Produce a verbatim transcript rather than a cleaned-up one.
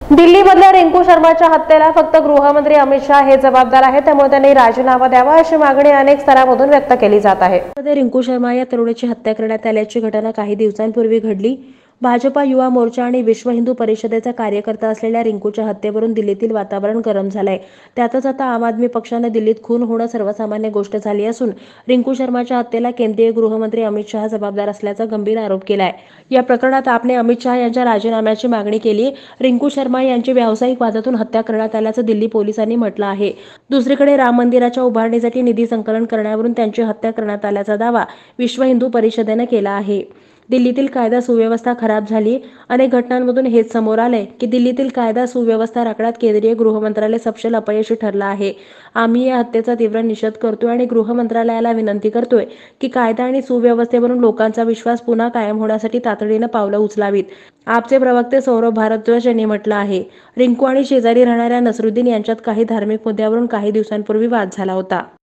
दिल्लीमधल्या रिंकू शर्माच्या हत्येला फक्त गृहमंत्री अमित शहा हे जबाबदार आहेत, त्यामुळे त्यांनी राजीनामा द्यावा अशी मागणी अनेक स्तरांमधून व्यक्त केली जात आहे. रिंकू शर्मा या तरुणीची हत्या करण्यात आल्याची घटना काही दिवसांपूर्वी घडली. भाजपा युवा मोर्चा आणि विश्व हिंदू परिषदेचा कार्यकर्ता असलेल्या रिंकूच्या हत्येवरून दिल्लीतील वातावरण गरम झालंय. त्यातच आता आम आदमी पक्षाने दिल्लीत खून होणं सर्वसामान्य गोष्ट झाली असून रिंकू शर्माच्या हत्येला केंद्रीय गृहमंत्री अमित शहा जबाबदार असल्याचा गंभीर आरोप केलाय. या प्रकरणात आपने अमित शहा यांच्या राजीनाम्याची मागणी केली. रिंकू शर्मा यांची व्यावसायिक वादातून हत्या करण्यात आल्याचं दिल्ली पोलिसांनी म्हटलं आहे. दुसरीकडे राम मंदिराच्या उभारणीसाठी निधी संकलन करण्यावरून त्यांची हत्या करण्यात आल्याचा दावा विश्व हिंदू परिषदेने केला आहे. दिल्लीतील कायदा सुव्यवस्था खराब झाली. अनेक घटनांमधून हेच समोर आलंय की दिल्लीतील कायदा सुव्यवस्था राखण्यात केंद्रीय गृहमंत्रालय सपशेल अपयशी ठरलं आहे. आम्ही या हत्येचा तीव्र निषेध करतोय आणि गृह मंत्रालयाला विनंती करतोय की कायदा आणि सुव्यवस्थेवरून लोकांचा विश्वास पुन्हा कायम होण्यासाठी तातडीनं पावलं उचलावीत. आपचे प्रवक्ते सौरभ भारद्वाज यांनी म्हटलं आहे. रिंकू आणि शेजारी राहणाऱ्या नसरुद्दीन यांच्यात काही धार्मिक मुद्द्यावरून काही दिवसांपूर्वी वाद झाला होता.